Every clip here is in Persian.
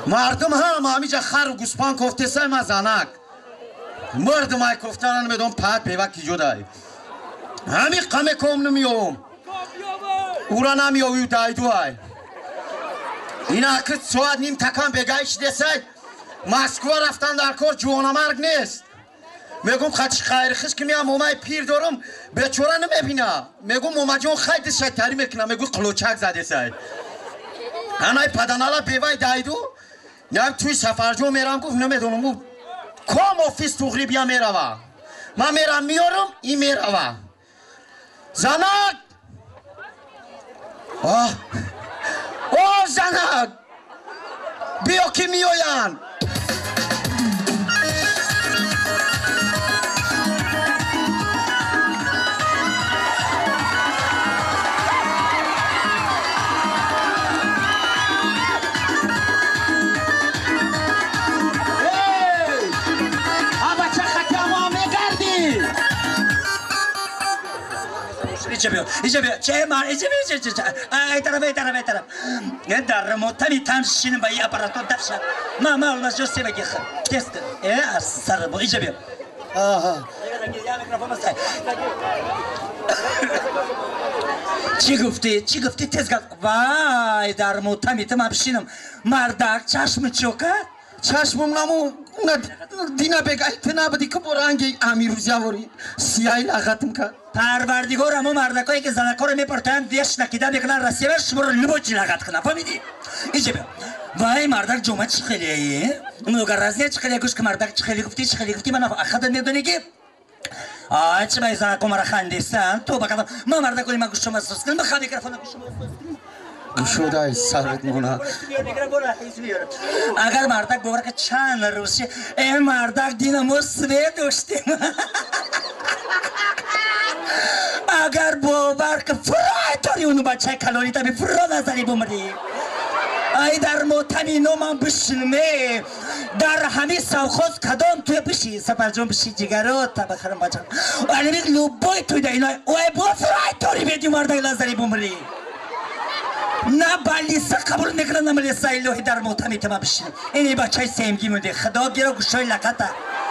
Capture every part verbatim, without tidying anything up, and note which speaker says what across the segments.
Speaker 1: مردم هم همیجا خر و گوسپان کفته سای ما زنک مردم های کفتران میدون پت پیوک کی جدای همی قمه کم نمیوم او را نمیوی دایدو های این اکرد سواد نیم تکان بگایش دسای مسکوه رفتن در کار جوانا مرگ نیست میگم خدش خیر خش که میام اومای پیر دارم به چورا نمیبینم میگم اوما جون خیلی شتری میکنم میگم قلوچک زده سای هنای پدنالا بیوای دایدو نیم توی سفر جو میرم گفت نمیدونم کام آفیس توغری بیا میروم من میرم میارم این میروم زنک آه آه زنک بیا که میاین
Speaker 2: ایجا بیا ایجا بیا چه من ایجا بیا چه چه ای طرف ای طرف ای طرف یه در موتمی تمشین با یه اپاراتور درشن ما ما اولش جو سیمه گیخ تست اه سر با ایجا بیا آها چی گفتی چی گفتی تست گفت وای در موتمی تمشینم مردک چشم چوکه
Speaker 1: چشمم نمو دینا بگای تنا بدی که برانگی امیروزی آوری سیاهی لغتم کرد
Speaker 2: پروردگار همون مردکایی که زنکا رو میپرتن دیش نکیده میکنن رسیبه شما رو لبوچی لغت کنن فهمیدی؟ اینجا بیا وای مردک جمعه چی خیلی هایی؟ نوگر رزنیه چی خیلی گوش که مردک چی خیلی گفتی چی خیلی گفتی من اخدت میدونی که آه چه بایی زنکا مرا خندیستن تو بکردم ما مردک کنی من گوش شما سوز کنم بخواه میکرفانه گوش شما سوز کنم
Speaker 1: گوشو دای سرت مونا
Speaker 2: اگر مردک ببره که چند روشه این مردک دینمو سوی داشتیم اگر باور که فرای داری اونو بچه کلانی تبی فرا نظری بمری ای در موتمی نو من بشنمه در همه سوخوز کدام توی بشی سفر جون بشی جگرو تا بخرم بچه ولی بیگ لوبای توی دا اینای اوی با فرای داری بیدی مردک نظری بمری نه بالیسا قبول میکنن نمالیسا الهی در موتمی تمام بشین اینی بچه سیمگی مونده خدا گیرو گوشای لقطه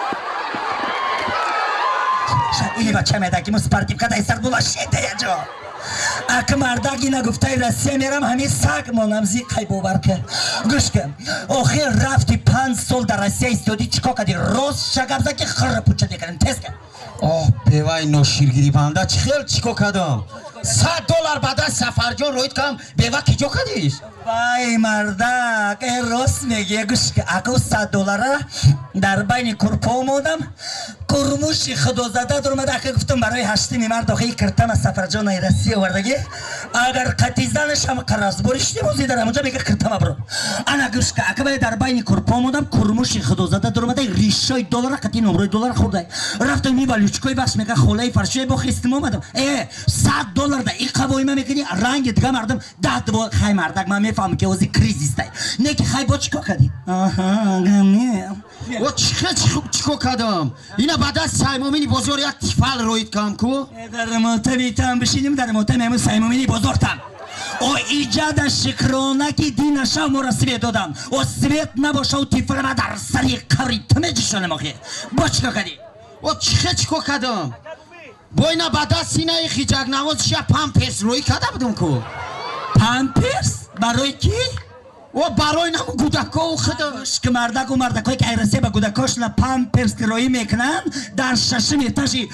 Speaker 2: اینی بچه میدگی مسپرتیم که دایستر بلاشیده یا جا اکه مردگی نگفته رسیه میرم همین سگ مانم زی قی باور که گوش کن آخر رفتی پنج سال در رسیه استودی چیکا کدی روز شگرده که خر پوچه دیگرن تست کن
Speaker 1: آه بیوای نو شیرگیری بنده چی خیل چیکا کدم صد دلار بعد از سفر جون روید کم بیوا کی جو کدیش
Speaker 2: وای مردک ای راست میگه گوش که اکو صد دلاره در بین کرپا مودم کرموشی خدا زده در اومده اکه گفتم برای هشتمی مرد آخه کرتم از سفر جان ایرسی آوردگی اگر قطیزنش هم قرص برشتی موزی در همونجا میگه کرتم برو انا گوش که اکه در بین کرپا مودم کرموشی خدا زده در اومده ریشای دلار قطی نمره دلار خورده رفتم می بالوچکوی بس میگه خولای فرشوی بخیستم اومدم ای صد دلار ده این قوای من میکنی رنگ دیگه مردم ده دو خای مردک من میفهم که اوزی کریزیست نه که خای با چیکار کردی آها گمی
Speaker 1: و چیکار چیکار کردم اینا بعد از سایمومینی بزرگ یک تیفال روید کام کو
Speaker 2: در موتمی تام بشینیم در موتمی همون سایمومینی بزرگتم او ایجاد شکرانه که دینش هم مرسیب دادم و سویت نباشه و تیفال ما در سری قبری تمجشونه مخی با چیکار کردی
Speaker 1: و چیکار چیکار کردم با اینا بعد از سینه خیجک نواز شب پمپرس روی کرده بودم کو
Speaker 2: پمپرس برای کی؟
Speaker 1: و برای نمو گودکا و خداش
Speaker 2: که مردک و مردکایی که ایرسه با گودکاش نه پمپرس روی میکنن در ششم تاشی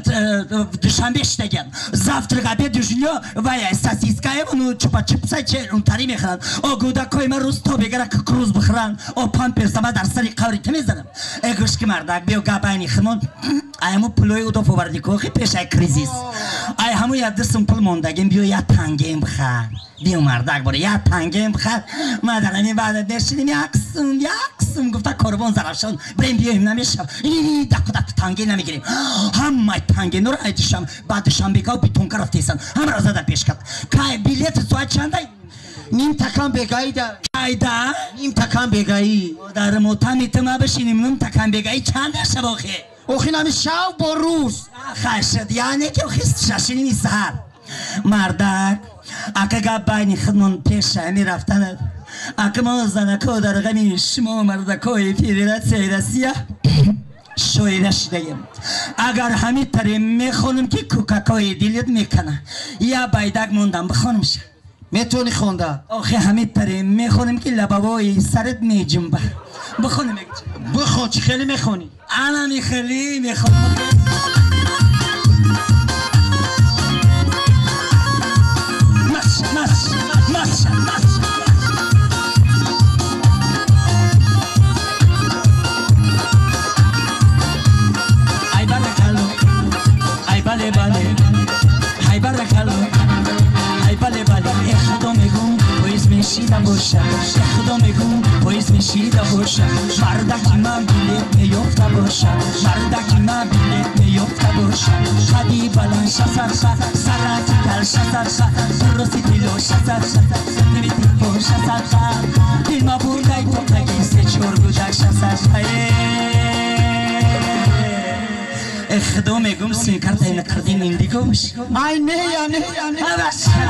Speaker 2: دوشنبه شتگن زفت رقبه دوشنیا و یا ساسیسکای اونو چپا چپسای چه اون تاری میخورن او گودکای من روز تا بگره که کروز بخورن او پمپرس ما در سری قوری تمیزنم اگرش که مردک بیو گابaynی خمون ایمو پلوی او دو فوردی کوخی پیش ای کریزیس ای همو یادستم پل موندگیم بیو یا تنگیم بخور بیو مردک باره یا تنگیم بخور مادرمی بعد نشینیم یکسون یکسون گفته کربان زرفشان بریم بیاییم نمیشم اینی دک دک تنگی نمیگیریم همه تنگی نور ایدشم بعدشم بگاو بیتون که رفتیسن همه را زده پیش کرد که بیلیت سوید چنده
Speaker 1: نیم تکان بگایی ده
Speaker 2: ایده
Speaker 1: نیم تکان بگایی
Speaker 2: در موتمی تما بشینیم نیم تکان بگایی چنده شباخی
Speaker 1: اوخی نمی شاو با روز
Speaker 2: خشد یعنی که خیست ششینی سهر مردک اگه گاب باینی خدمون پیش همی رفتن اکما زنکا در غمی شما مردکای فدراسیای روسیه شویده شدیم اگر همین طریم میخونم که کوکاکای دیلت میکنه یا بایدک موندم بخونم شه
Speaker 1: میتونی خونده
Speaker 2: آخه همین طریم میخونم که لبابای سرت میجنبه بخونم
Speaker 1: بخون چی خیلی میخونی
Speaker 2: انا می خیلی میخونم مش مش مش مش ای برکالو ای بله بله ای برکالو ای بله بله ای خدا میگم پاییز میشیده باشه ای خدا میگم پاییز میشیده باشه مردکی من بیلیت میفته باشه مردکی من بیلیت میفته باشه خدی بلند شسر سرکی تل شسر درستی تیلو شسر ستیمیتی پو شسر دل ما بردای تو تگی سه چور گودک شسر ای خدا میگم سین کرده این کردین این دیگه باشه
Speaker 1: ای نه یا نه یا نه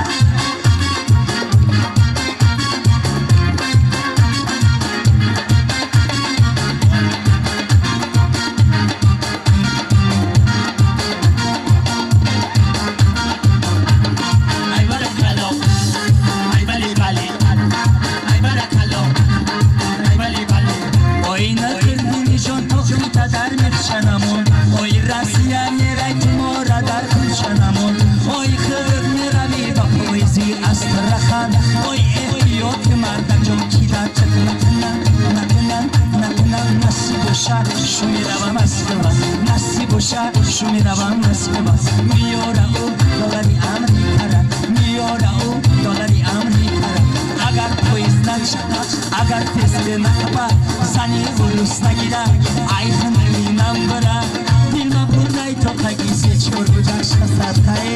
Speaker 1: شومی روام اسکبا نسی بوشا شومی روام اسکبا میورا او دلاری آمریکا را میورا او دلاری آمریکا را اگر پویز نشد اگر تست نکبا زنی ولوس نگیرا ایفون اینم برا دل ما بردای تو تگیسی چور بودش خسرتای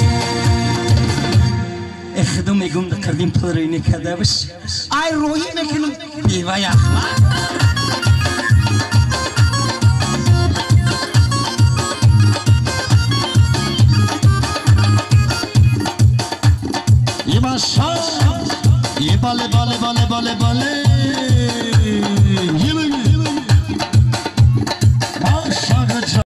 Speaker 1: اخدو میگم دکردیم پلروی نکرده باش ای روحی نکنم بیوای اخلاق